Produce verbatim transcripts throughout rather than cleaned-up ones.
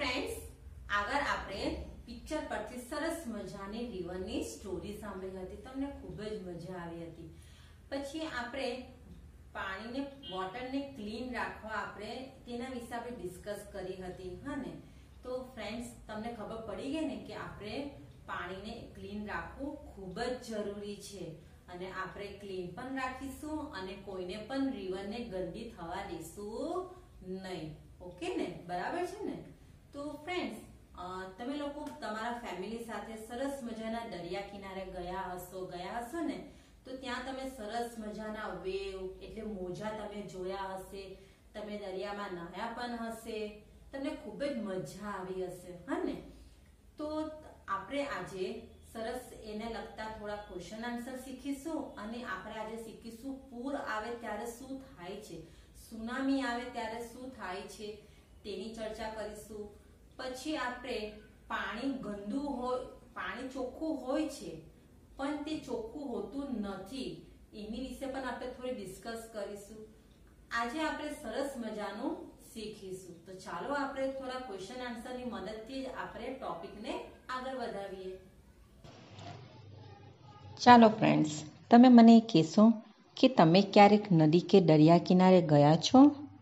Friends, આગળ આપણે picture પરથી સરસ મજાની રિવરની સ્ટોરી સાંભળી હતી. તમને ખૂબ જ મજા આવી હતી. પછી આપણે પાણીને વોટરને ક્લીન રાખવા આપણે તેના વિશે આપણે ડિસ્કસ કરી હતી. હા ને? તો ફ્રેન્ડ્સ, તમને ખબર પડી ગઈ ને કે આપણે પાણીને ક્લીન રાખવું ખૂબ જ જરૂરી છે અને આપણે ક્લીન પણ રાખીશું અને કોઈને પણ રિવરને ગંદી થવા દેશું નહીં. ઓકે ને? બરાબર છે ને? તો ફ્રેન્ડ્સ, તમે લોકો તમારા ફેમિલી સાથે સરસ મજાના દરિયા કિનારે ગયા હશો ગયા હશો ને, તો ત્યાં તમે સરસ મજાના વેવ એટલે મોજા તમે જોયા હશે, તમે દરિયામાં નાહ્યા પણ હશે, તમને ખૂબ જ મજા આવી હશે. હા ને? તો આપણે આજે સરસ એને લગતા થોડા ક્વેશ્ચન આન્સર શીખીશું અને આપણે આજે શીખીશું પૂર આવે ત્યારે શું થાય છે, સુનામી આવે ત્યારે શું થાય છે તેની ચર્ચા કરીશું. પછી આપણે પાણી ગંદુ હોય, પાણી ચોખ્ખું હોય છે પણ તે ચોખ્ખું હોતું નથી, એની વિશે પણ આપણે થોડી ડિસ્કસ કરીશું. આજે આપણે સરસ મજાનું શીખીશું. તો ચાલો આપણે થોડા ક્વેશ્ચન આન્સરની મદદથી જ આપણે ટોપિકને આગળ વધાવીએ. ચાલો ફ્રેન્ડ્સ, તમે મને કહેશો કે તમે ક્યારેક નદી કે દરિયા કિનારે ગયા છો?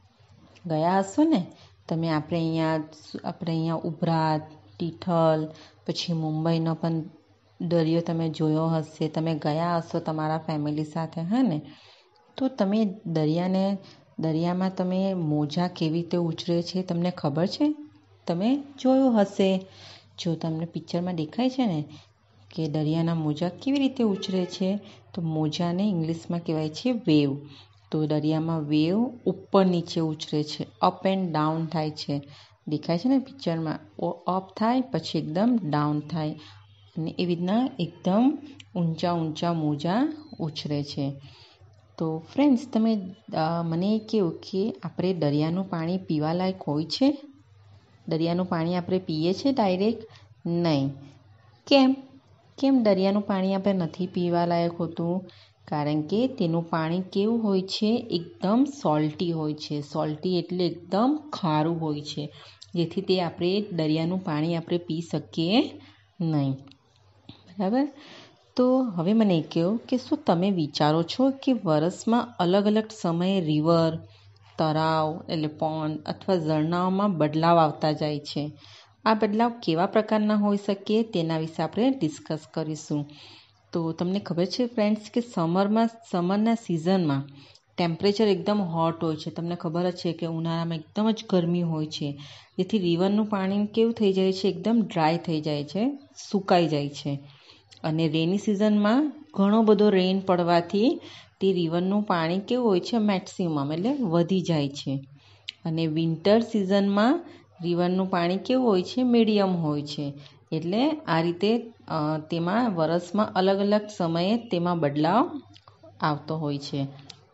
ગયા હશો ને? તમે આપણે અહીંયા આપણે અહીંયા ઉભરાત, તિથલ, પછી મુંબઈનો પણ દરિયો તમે જોયો હશે, તમે ગયા હશો તમારા ફેમિલી સાથે. હા ને? તો તમે દરિયાને દરિયામાં તમે મોજા કેવી રીતે ઉછરે છે તમને ખબર છે? તમે જોયું હશે. જો તમને પિક્ચરમાં દેખાય છે ને કે દરિયાના મોજા કેવી રીતે ઉછરે છે, તો મોજાને ઇંગ્લિશમાં કહેવાય છે વેવ. તો દરિયામાં વેવ ઉપર નીચે ઉછરે છે, અપ એન્ડ ડાઉન થાય છે. દેખાય છે ને પિક્ચરમાં? અપ થાય પછી એકદમ ડાઉન થાય અને એવી રીતના એકદમ ઊંચા ઊંચા મોજા ઉછરે છે. તો ફ્રેન્ડ્સ, તમે મને કહો કે આપણે દરિયાનું પાણી પીવાલાયક હોય છે? દરિયાનું પાણી આપણે પીએ છીએ ડાયરેક્ટ? નહીં. કેમ? કેમ દરિયાનું પાણી આપણે નથી પીવા લાયક હોતું? કારણ કે તેનું પાણી કેવું હોય છે? એકદમ સોલ્ટી હોય છે. સોલ્ટી એટલે એકદમ ખારું હોય છે, જેથી તે આપણે દરિયાનું પાણી આપણે પી શકીએ નહીં. બરાબર? તો હવે મને કહો કે શું તમે વિચારો છો કે વરસમાં અલગ અલગ સમયે રિવર, તળાવ એટલે પોન્ડ અથવા ઝરણાઓમાં બદલાવ આવતા જાય છે? આ બદલાવ કેવા પ્રકારના હોઈ શકે તેના વિશે આપણે ડિસ્કસ કરીશું. તો તમને ખબર છે ફ્રેન્ડ્સ કે સમરમાં સમરના સિઝનમાં ટેમ્પરેચર એકદમ હોટ હોય છે. તમને ખબર જ છે કે ઉનાળામાં એકદમ જ ગરમી હોય છે, જેથી રિવરનું પાણી કેવું થઈ જાય છે? એકદમ ડ્રાય થઈ જાય છે, સુકાઈ જાય છે. અને રેની સિઝનમાં ઘણો બધો રેન પડવાથી તે રિવરનું પાણી કેવું હોય છે? મેક્સિમમ એટલે વધી જાય છે. અને વિન્ટર સિઝનમાં રિવરનું પાણી કેવું હોય છે? મીડિયમ હોય છે. એટલે આ રીતે તેમાં વરસમાં અલગ અલગ સમયે તેમાં બદલાવ આવતો હોય છે.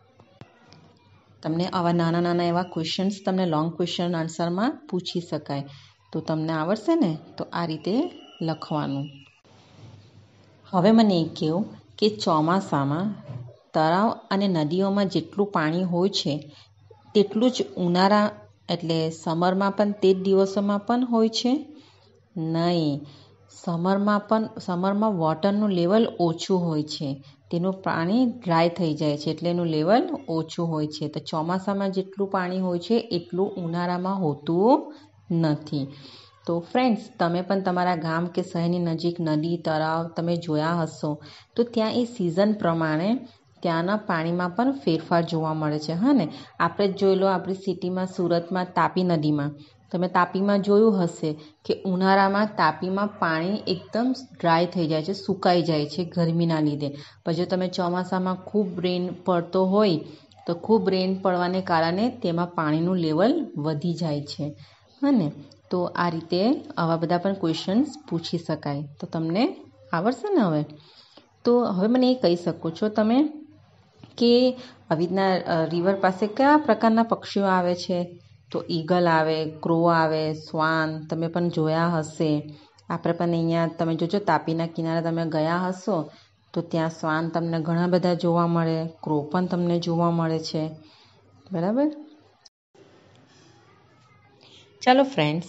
તમને આવા નાના નાના એવા ક્વેશ્ચન્સ તમને લોંગ ક્વેશ્ચન આન્સરમાં પૂછી શકાય. તો તમને આવડશે ને? તો આ રીતે લખવાનું. હવે મને એ કહો કે ચોમાસામાં તળાવ અને નદીઓમાં જેટલું પાણી હોય છે તેટલું જ ઉનાળા એટલે સમરમાં પણ તે જ દિવસોમાં પણ હોય છે? નહીં. સમરમાં પણ સમરમાં વોટરનું લેવલ ઓછું હોય છે. તેનું પાણી ડ્રાય થઈ જાય છે એટલે એનું લેવલ ઓછું હોય છે. તો ચોમાસામાં જેટલું પાણી હોય છે એટલું ઉનાળામાં હોતું નથી. તો ફ્રેન્ડ્સ, તમે પણ તમારા ગામ કે શહેરની નજીક નદી, તળાવ તમે જોયા હશો, તો ત્યાં એ સિઝન પ્રમાણે ત્યાંના પાણીમાં પણ ફેરફાર જોવા મળે છે. હા ને? આપણે જ જોઈ લો, આપણી સિટીમાં સુરતમાં તાપી નદીમાં તમે તાપીમાં જોયું હશે કે ઉનાળામાં તાપીમાં પાણી એકદમ ડ્રાય થઈ જાય છે, સુકાઈ જાય છે ગરમીના લીધે. પછી તમે ચોમાસામાં ખૂબ રેન પડતો હોય તો ખૂબ રેન પડવાને કારણે તેમાં પાણીનું લેવલ વધી જાય છે. હા ને? તો આ રીતે આવા બધા પણ ક્વેશ્ચન્સ પૂછી શકાય. તો તમને આવડશે ને હવે? તો હવે મને એ કહી શકો છો તમે કે આવી રીતના રિવર પાસે કયા પ્રકારના પક્ષીઓ આવે છે? તો ઈગલ આવે, ક્રો આવે, શ્વાન તમે પણ જોયા હશે. આપણે પણ અહીંયા તમે જોજો તાપીના કિનારે તમે ગયા હશો તો ત્યાં શ્વાન તમને ઘણા બધા જોવા મળે, ક્રો પણ તમને જોવા મળે છે. બરાબર? ચાલો ફ્રેન્ડ્સ,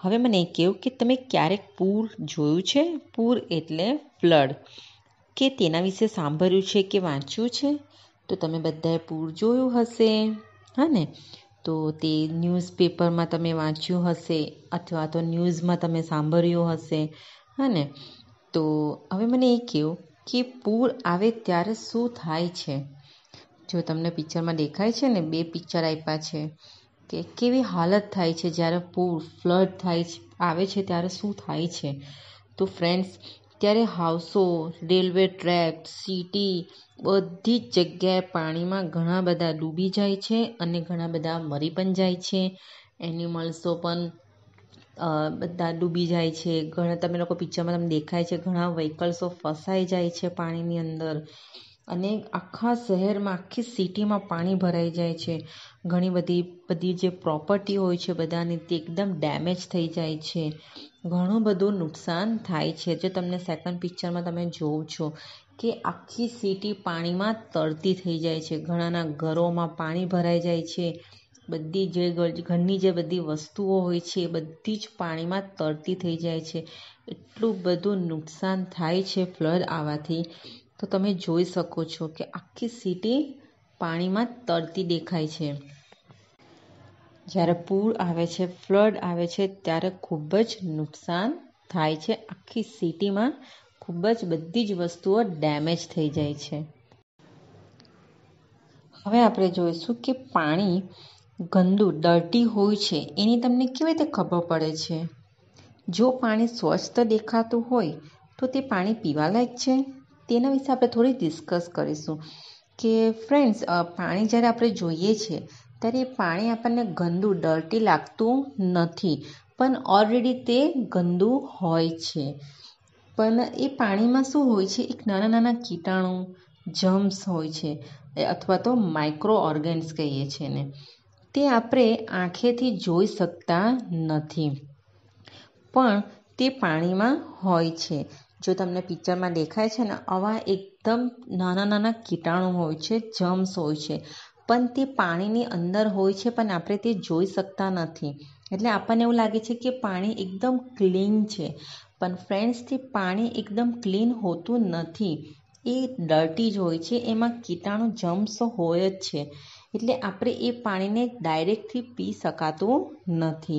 હવે મને કહો કે તમે ક્યારેક પૂર જોયું છે? પૂર એટલે ફ્લડ, કે તેના વિશે સાંભળ્યું છે કે વાંચ્યું છે? તો તમે બધાએ પૂર જોયું હશે, હા ને? તો તે ન્યૂઝપેપરમાં તમે વાંચ્યું હશે અથવા તો ન્યૂઝમાં તમે સાંભળ્યું હશે, હા ને? તો હવે મને એ કહો કે પૂર આવે ત્યારે શું થાય છે? જો તમને પિક્ચરમાં દેખાય છે ને, બે પિક્ચર આપ્યા છે કે કેવી હાલત થાય છે જ્યારે પૂર ફ્લડ થાય છે, આવે છે ત્યારે શું થાય છે. તો ફ્રેન્ડ્સ, ત્યારે હાઉસો, રેલવે ટ્રેક, સિટી બધી જ જગ્યાએ પાણીમાં ઘણા બધા ડૂબી જાય છે અને ઘણા બધા મરી પણ જાય છે. એનિમલ્સો પણ અ બધા ડૂબી જાય છે. ઘણા તમે લોકો પિક્ચરમાં તમને દેખાય છે ઘણા વ્હીકલ્સો ફસાઈ જાય છે પાણીની અંદર અને આખા શહેરમાં, આખી સિટીમાં પાણી ભરાઈ જાય છે. ઘણી બધી બધી જે પ્રોપર્ટી હોય છે બધાની તે એકદમ ડેમેજ થઈ જાય છે. ઘણું બધું નુકસાન થાય છે. જે તમને સેકન્ડ પિક્ચરમાં તમે જોવો છો કે આખી સિટી પાણીમાં તરતી થઈ જાય છે. ઘણાના ઘરોમાં પાણી ભરાઈ જાય છે. બધી જે ઘરની જે બધી વસ્તુઓ હોય છે એ બધી જ પાણીમાં તરતી થઈ જાય છે. એટલું બધું નુકસાન થાય છે ફ્લડ આવવાથી. તો તમે જોઈ શકો છો કે આખી સિટી પાણીમાં તરતી દેખાય છે. જ્યારે પૂર આવે છે, ફ્લડ આવે છે ત્યારે ખૂબ જ નુકસાન થાય છે. આખી સિટીમાં ખૂબ જ બધી જ વસ્તુઓ ડેમેજ થઈ જાય છે. હવે આપણે જોઈશું કે પાણી ગંદુ, ડર્ટી હોય છે એની તમને કેવી રીતે ખબર પડે છે? જો પાણી સ્વચ્છ દેખાતું હોય તો તે પાણી પીવાલાયક છે? તેના વિશે આપણે થોડી ડિસ્કસ કરીશું કે ફ્રેન્ડ્સ, પાણી જ્યારે આપણે જોઈએ છીએ ત્યારે એ પાણી આપણને ગંદુ, ડર્ટી લાગતું નથી, પણ ઓલરેડી તે ગંદુ હોય છે. પણ એ પાણીમાં શું હોય છે? એક નાના નાના કીટાણુ, જર્મ્સ હોય છે અથવા તો માઇક્રો ઓર્ગેન્સ કહીએ છીએ ને, તે આપણે આંખેથી જોઈ શકતા નથી પણ તે પાણીમાં હોય છે. જો તમને પિક્ચરમાં દેખાય છે ને, આવા એકદમ નાના નાના કીટાણુ હોય છે, જર્મ્સ હોય છે, પણ તે પાણીની અંદર હોય છે પણ આપણે તે જોઈ શકતા નથી. એટલે આપણને એવું લાગે છે કે પાણી એકદમ ક્લીન છે, પણ ફ્રેન્ડ્સ, તે પાણી એકદમ ક્લીન હોતું નથી. એ ડર્ટી જ હોય છે, એમાં કીટાણુ, જર્મ્સ હોય જ છે. એટલે આપણે એ પાણીને ડાયરેક્ટથી પી શકાતું નથી.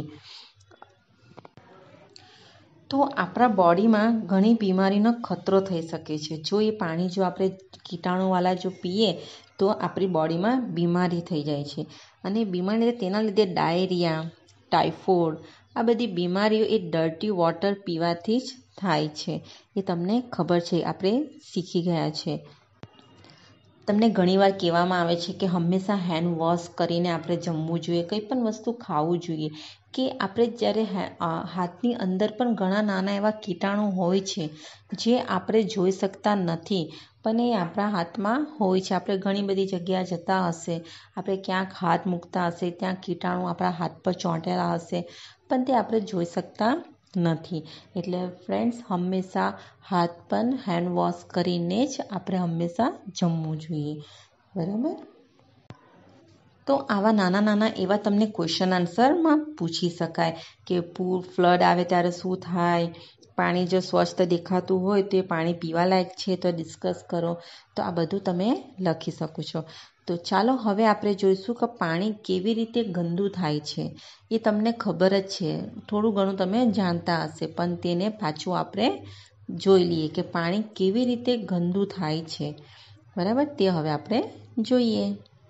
તો આપણા બોડીમાં ઘણી બીમારીનો ખતરો થઈ શકે છે. જો એ પાણી જો આપણે કીટાણુવાળા જો પીએ તો આપણી બોડીમાં બીમારી થઈ જાય છે અને બીમારી તેના લીધે ડાયરિયા, ટાઇફોઇડ, આ બધી બીમારીઓ એ ડર્ટી વોટર પીવાથી જ થાય છે. એ તમને ખબર છે, આપણે શીખી ગયા છે. તમને ઘણીવાર કહેવામાં આવે છે કે હંમેશા હેન્ડ વોશ કરીને આપણે જમવું જોઈએ, કંઈ પણ વસ્તુ ખાવું જોઈએ. કે આપણે જ્યારે હાથની અંદર પણ ઘણા નાના એવા કીટાણુ હોય છે જે આપણે જોઈ શકતા નથી, પણ એ આપણા હાથમાં હોય છે. આપણે ઘણી બધી જગ્યા જતા હશે, આપણે ક્યાંક હાથ મૂકતા હશે, ત્યાં કીટાણુ આપણા હાથ પર ચોંટેલા હશે, પણ તે આપણે જોઈ શકતા નથી. એટલે ફ્રેન્ડ્સ, હંમેશા હાથ પણ હેન્ડ વોશ કરીને જ આપણે હંમેશા જમવું જોઈએ, બરાબર? તો આવા નાના નાના એવા તમને ક્વેશ્ચન આન્સરમાં પૂછી શકાય કે પૂર, ફ્લડ આવે ત્યારે શું થાય? પાણી જો સ્વચ્છ દેખાતું હોય તો એ પાણી પીવાલાયક છે તો ડિસ્કસ કરો. તો આ બધું તમે લખી શકો છો. તો ચાલો હવે આપણે જોઈશું કે પાણી કેવી રીતે ગંદુ થાય છે. એ તમને ખબર જ છે, થોડું ઘણું તમે જાણતા હશે, પણ તેને પાછું આપણે જોઈ લઈએ કે પાણી કેવી રીતે ગંદુ થાય છે, બરાબર? તે હવે આપણે જોઈએ.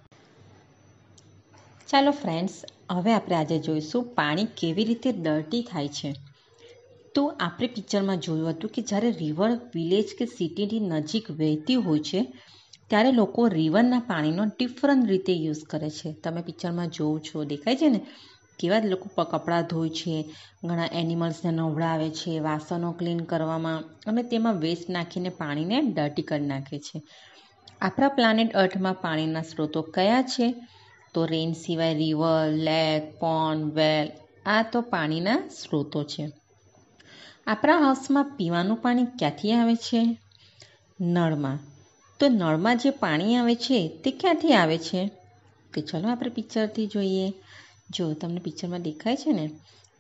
ચાલો ફ્રેન્ડ્સ, હવે આપણે આજે જોઈશું પાણી કેવી રીતે ડર્ટી થાય છે. તો આપણે પિક્ચરમાં જોયું હતું કે જ્યારે રિવર, વિલેજ કે સિટીની નજીક વહેતી હોય છે ત્યારે લોકો રિવરના પાણીનો ડિફરન્ટ રીતે યુઝ કરે છે. તમે પિક્ચરમાં જોવો છો, દેખાય છે ને કેવા લોકો કપડાં ધોય છે, ઘણા એનિમલ્સને નવડાવે છે, વાસણો ક્લીન કરવામાં, અને તેમાં વેસ્ટ નાખીને પાણીને ડર્ટી કરી નાખે છે. આપણા પ્લાનેટ અર્થમાં પાણીના સ્ત્રોતો કયા છે? તો રેન સિવાય રિવર, લેક, પોન્ડ, વેલ, આ તો પાણીના સ્ત્રોતો છે. આપણા હાઉસમાં પીવાનું પાણી ક્યાંથી આવે છે? નળમાં. તો નળમાં જે પાણી આવે છે તે ક્યાંથી આવે છે? તો ચલો આપણે પિક્ચરથી જોઈએ. જો તમને પિક્ચરમાં દેખાય છે ને,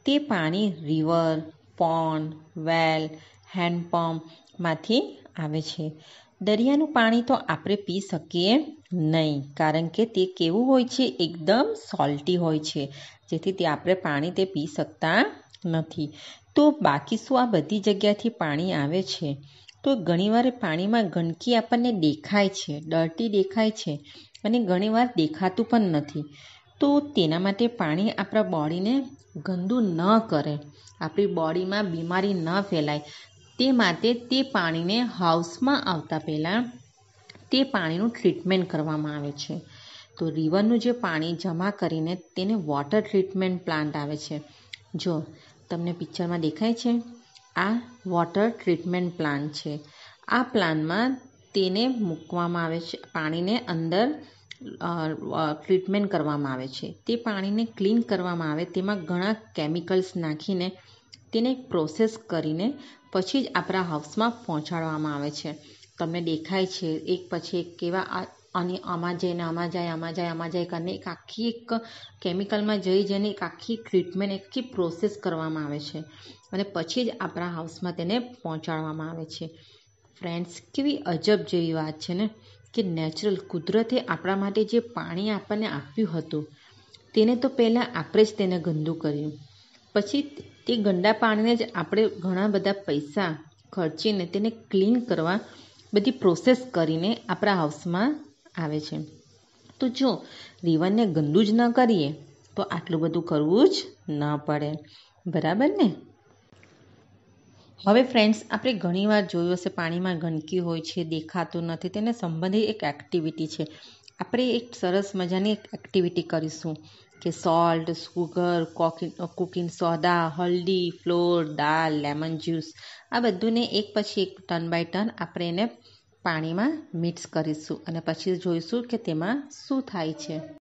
તે પાણી રિવર, પોન્ડ, વેલ, હેન્ડપંપમાંથી આવે છે. દરિયાનું પાણી તો આપણે પી શકીએ નહીં, કારણ કે તે કેવું હોય છે, એકદમ સોલ્ટી હોય છે, જેથી તે આપણે પાણી તે પી શકતા નથી. તો બાકી શું આ બધી જગ્યાથી પાણી આવે છે? તો ઘણીવાર પાણીમાં ગંદકી આપણને દેખાય છે, ડર્ટી દેખાય છે, અને ઘણીવાર દેખાતું પણ નથી. તો તેના માટે પાણી આપણા બોડીને ગંદુ ન કરે, આપણી બોડીમાં બીમારી ન ફેલાય, તે માટે તે પાણીને હાઉસમાં આવતા પહેલાં તે પાણીનું ટ્રીટમેન્ટ કરવામાં આવે છે. તો રિવરનું જે પાણી જમા કરીને તેને વોટર ટ્રીટમેન્ટ પ્લાન્ટ આવે છે. જો તમને પિક્ચરમાં દેખાય છે, આ વોટર ટ્રીટમેન્ટ પ્લાન્ટ છે. આ પ્લાન્ટમાં તેને મૂકવામાં આવે છે, પાણીને અંદર ટ્રીટમેન્ટ કરવામાં આવે છે. તે પાણીને ક્લીન કરવામાં આવે, તેમાં ઘણા કેમિકલ્સ નાખીને તેને પ્રોસેસ કરીને પછી જ આપણા હાઉસમાં પહોંચાડવામાં આવે છે. તમને દેખાય છે એક પછી એક કેવા અને આમાં જઈને આમાં જાય આમાં જાય આમાં જાય કરીને એક આખી એક કેમિકલમાં જઈ જઈને એક આખી ટ્રીટમેન્ટ આખી પ્રોસેસ કરવામાં આવે છે, અને પછી જ આપણા હાઉસમાં તેને પહોંચાડવામાં આવે છે. ફ્રેન્ડ્સ, કેવી અજબ જેવી વાત છે ને, કે નેચરલ કુદરતે આપણા માટે જે પાણી આપણને આપ્યું હતું તેને તો પહેલાં આપણે જ તેને ગંદુ કર્યું, પછી તે ગંદા પાણીને જ આપણે ઘણા બધા પૈસા ખર્ચીને તેને ક્લીન કરવા બધી પ્રોસેસ કરીને આપણા હાઉસમાં આવે છે. તો જો રિવરને ગંદુ જ ન કરીએ તો આટલું બધું કરવું જ ન પડે, બરાબર ને? હવે ફ્રેન્ડ્સ, આપણે ઘણીવાર જોયું હશે પાણીમાં ગંદકી હોય છે, દેખાતું નથી, તેને સંબંધિત એક એક્ટિવિટી છે. આપણે એક સરસ મજાની એક એક્ટિવિટી કરીશું કે સોલ્ટ, સુગર, કુકિંગ સોડા, હલ્દી, ફ્લોર, દાળ, લેમન જ્યુસ, આ બધુંને એક પછી એક ટર્ન બાય ટર્ન આપણે એને પાણીમાં મિક્સ કરીશું અને પછી જોઈશું કે તેમાં શું થાય છે.